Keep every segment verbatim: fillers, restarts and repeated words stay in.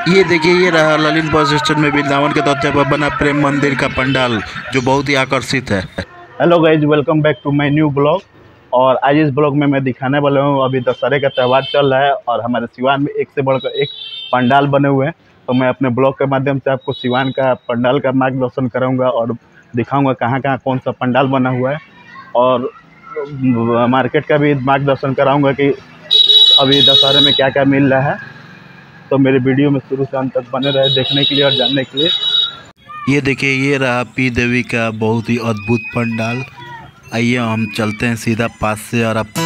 ये देखिए, ये रहा ललित बस स्टैंड में वृंदावन के तथ्य पर बना प्रेम मंदिर का पंडाल, जो बहुत ही आकर्षित है। Hello guys, welcome back to my new blog. और आज इस ब्लॉग में मैं दिखाने वाला हूँ, अभी दशहरे का त्यौहार चल रहा है और हमारे सिवान में एक से बढ़कर एक पंडाल बने हुए हैं। तो मैं अपने ब्लॉग के माध्यम से आपको सिवान का पंडाल का मार्गदर्शन कराऊंगा और दिखाऊंगा कहाँ कहाँ कौन सा पंडाल बना हुआ है, और मार्केट का भी मार्गदर्शन कराऊंगा कि अभी दशहरे में क्या क्या मिल रहा है। तो मेरे वीडियो में शुरू से अंत तक बने रहे देखने के लिए और जानने के लिए। ये देखिए, ये रहा पी देवी का बहुत ही अद्भुत पंडाल। आइए हम चलते हैं सीधा पास से और आप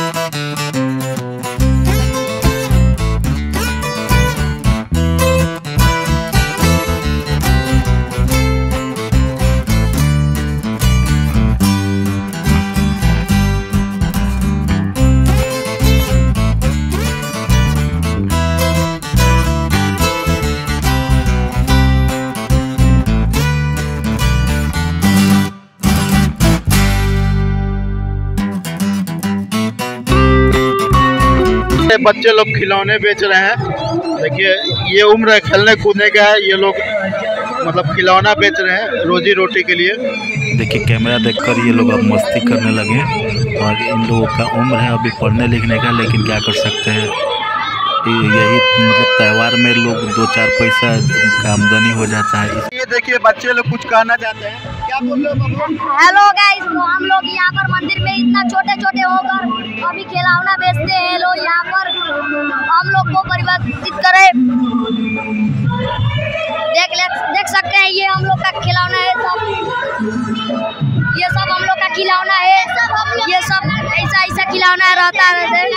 बच्चे लोग खिलौने बेच रहे हैं। देखिए, ये उम्र है खेलने कूदने का है, ये लोग मतलब खिलौना बेच रहे हैं रोजी रोटी के लिए। देखिए, कैमरा देखकर ये लोग अब मस्ती करने लगे, और इन लोगों का उम्र है अभी पढ़ने लिखने का, लेकिन क्या कर सकते हैं, यही मतलब त्यौहार में लोग दो चार पैसा का आमदनी हो जाता है। ये देखिए, बच्चे लोग कुछ कहना चाहते हैं, क्या बोल रहे हो? हेलो गाइस, तो हम लोग यहाँ पर मंदिर में इतना छोटे छोटे होकर अभी खिलौना बेचते हैं लोग यहाँ पर। हम लोग को परिवर्तित करें, देख ले देख सकते हैं, ये हम लोग का खिलौना है सब। ये सब हम लोग का खिलौना है, ये सब ऐसा ऐसा खिलौना रहता है।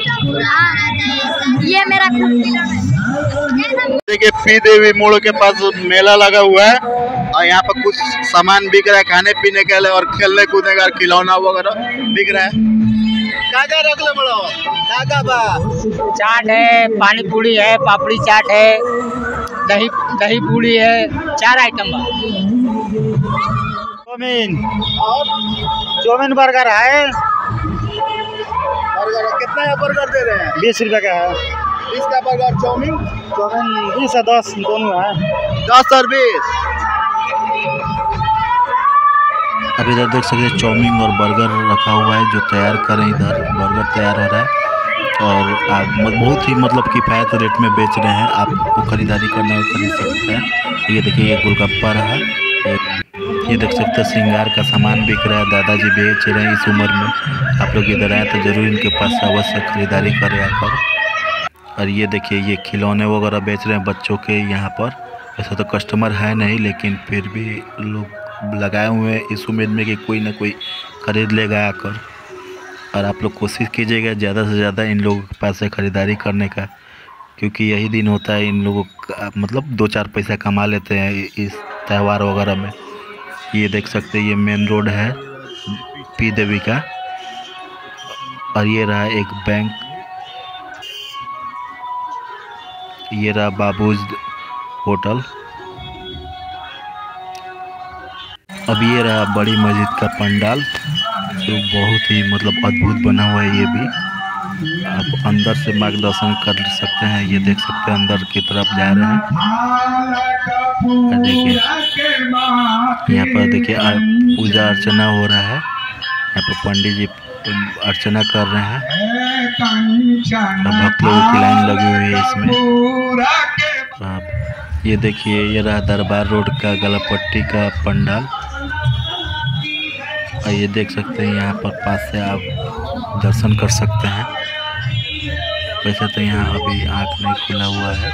ये मेरा खिलौना है। देखिए, पी देवी मोड़ के पास मेला लगा हुआ है और यहाँ पर कुछ सामान बिक रहा है खाने पीने के लिए, और खेलने कूदने का खिलौना वगैरह बिक रहा है। काका रख ले बड़ो, काका बा चाट है, पानी पूरी है, पापड़ी चाट है, दही दही पूरी है, चार आइटम बा। चौमीन और चौमीन बर्गर है। बर्गर कितना है? बर्गर दे रहे हैं बीस रुपए का है। बीस का बर्गर, चौमीन चौमीन बीस और दस दोनों है। दस और बीस। अब इधर देख सकते हैं चाउमीन और बर्गर रखा हुआ है, जो तैयार करें। इधर बर्गर तैयार हो रहा है और आप बहुत ही मतलब किफ़ायत रेट में बेच रहे हैं। आपको खरीदारी करना है खरीद सकते हैं। ये देखिए, ये गोलगप्पा रहा, ये देख सकते हैं श्रृंगार का सामान बिक रहा है, दादाजी बेच रहे हैं इस उम्र में। आप लोग इधर आए तो ज़रूर इनके पास अवश्य खरीदारी करें आकर। और ये देखिए, ये खिलौने वगैरह बेच रहे हैं बच्चों के यहाँ पर। ऐसा तो कस्टमर है नहीं, लेकिन फिर भी लोग लगाए हुए हैं इस उम्मीद में कि कोई ना कोई खरीद लेगा आकर। और आप लोग कोशिश कीजिएगा ज़्यादा से ज़्यादा इन लोगों के पास से ख़रीदारी करने का, क्योंकि यही दिन होता है इन लोगों का मतलब दो चार पैसा कमा लेते हैं इस त्यौहार वगैरह में। ये देख सकते हैं, ये मेन रोड है पी देवी का, और ये रहा एक बैंक, ये रहा बाबूज होटल। अब ये रहा बड़ी मस्जिद का पंडाल, जो बहुत ही मतलब अद्भुत बना हुआ है। ये भी आप अंदर से मार्गदर्शन कर सकते हैं। ये देख सकते हैं, अंदर की तरफ जा रहे हैं। देखिए, यहाँ पर देखिए पूजा अर्चना हो रहा है। यहाँ पर पंडित जी अर्चना कर रहे हैं, भक्त लोगों की लाइन लगी हुई है इसमें। आप ये देखिए, ये रहा दरबार रोड का गलापट्टी का पंडाल। और ये देख सकते हैं, यहाँ पर पास से आप दर्शन कर सकते हैं। वैसे तो यहाँ अभी आँख नहीं खुला हुआ है,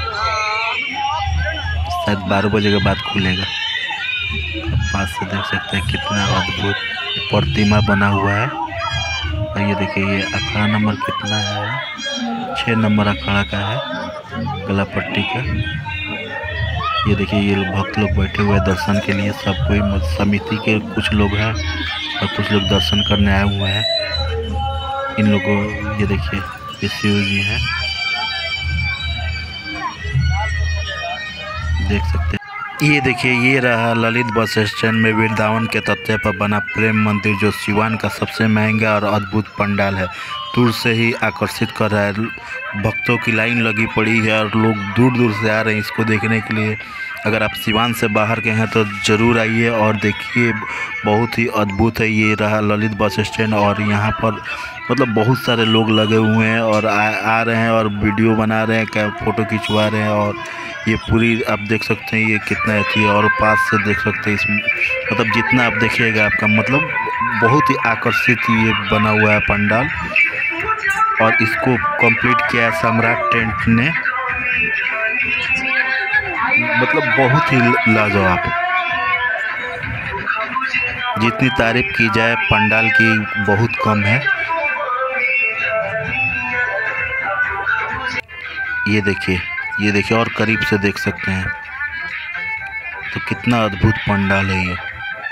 शायद बारह बजे के बाद खुलेगा। पास से देख सकते हैं कितना अद्भुत प्रतिमा बना हुआ है। और ये देखिए, ये अखाड़ा नंबर कितना है, छः नंबर अखाड़ा का है गलापट्टी का। ये देखिए, ये भक्त लोग बैठे हुए हैं दर्शन के लिए। सब कोई समिति के कुछ लोग हैं और कुछ लोग दर्शन करने आए हुए हैं। इन लोगों ये देखिए, ये शिव जी हैं, देख सकते हैं। ये देखिए, ये रहा ललित बस स्टैंड में वृंदावन के तथ्य पर बना प्रेम मंदिर, जो सिवान का सबसे महंगा और अद्भुत पंडाल है। दूर से ही आकर्षित कर रहा है। भक्तों की लाइन लगी पड़ी है और लोग दूर दूर से आ रहे हैं इसको देखने के लिए। अगर आप सिवान से बाहर के हैं तो ज़रूर आइए और देखिए, बहुत ही अद्भुत है। ये रहा ललित बस स्टैंड और यहाँ पर मतलब बहुत सारे लोग लगे हुए हैं और आ, आ रहे हैं और वीडियो बना रहे हैं, क्या फ़ोटो खिंचवा रहे हैं। और ये पूरी आप देख सकते हैं ये कितना अच्छी है और पास से देख सकते हैं इसमें, मतलब जितना आप देखिएगा आपका मतलब बहुत ही आकर्षित ये बना हुआ है पंडाल। और इसको कंप्लीट किया है सम्राट टेंट ने, मतलब बहुत ही लाजवाब। जितनी तारीफ की जाए पंडाल की बहुत कम है। ये देखिए, ये देखिए और करीब से देख सकते हैं तो कितना अद्भुत पंडाल है ये।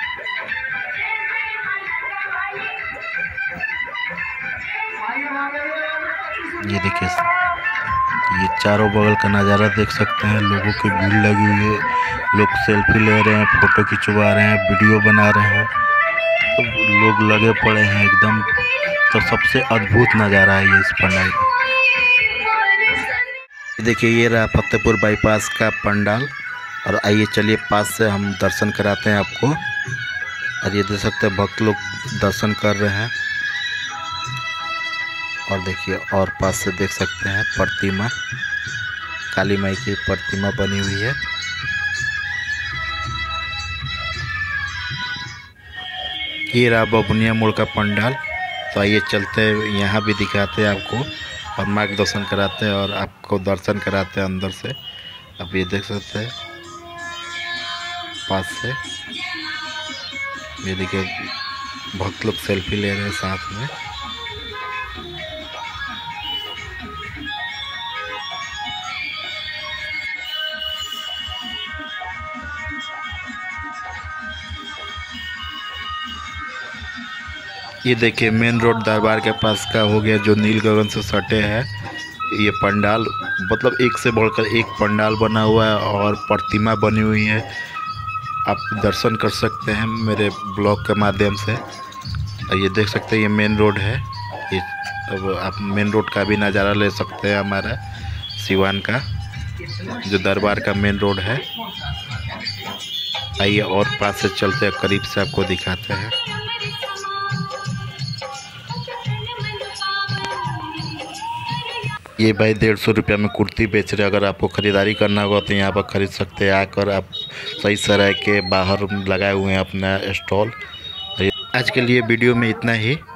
ये देखिए, ये चारों बगल का नज़ारा देख सकते हैं। लोगों की भीड़ लगी हुई है, लोग सेल्फी ले रहे हैं, फ़ोटो खिंचवा रहे हैं, वीडियो बना रहे हैं, तो लोग लगे पड़े हैं एकदम। तो सबसे अद्भुत नज़ारा है ये इस पंडाल का। देखिए, ये रहा फतेहपुर बाईपास का पंडाल। और आइए चलिए पास से हम दर्शन कराते हैं आपको। और ये देख सकते हैं भक्त लोग दर्शन कर रहे हैं। और देखिए, और पास से देख सकते हैं प्रतिमा, काली माई की प्रतिमा बनी हुई है। ये रहा बबुनिया मोड़ का पंडाल। तो आइए चलते हैं, यहाँ भी दिखाते हैं आपको और मार्गदर्शन कराते हैं और आपको दर्शन कराते हैं अंदर से। अब ये देख सकते हैं पास से, ये देखिए भक्त लोग सेल्फी ले रहे हैं साथ में। ये देखिए मेन रोड दरबार के पास का हो गया, जो नील गगन से सटे है ये पंडाल। मतलब एक से बढ़कर एक पंडाल बना हुआ है और प्रतिमा बनी हुई है। आप दर्शन कर सकते हैं मेरे ब्लॉग के माध्यम से। ये देख सकते हैं ये मेन रोड है। ये अब आप मेन रोड का भी नज़ारा ले सकते हैं, हमारा सिवान का जो दरबार का मेन रोड है। आइए और पास से चलते हैं, करीब से आपको दिखाते हैं। ये भाई डेढ़ सौ रुपया में कुर्ती बेच रहे हैं। अगर आपको ख़रीदारी करना होगा तो यहाँ पर ख़रीद सकते हैं आकर। आप सही सराय के बाहर लगाए हुए हैं अपना स्टॉल। आज के लिए वीडियो में इतना ही।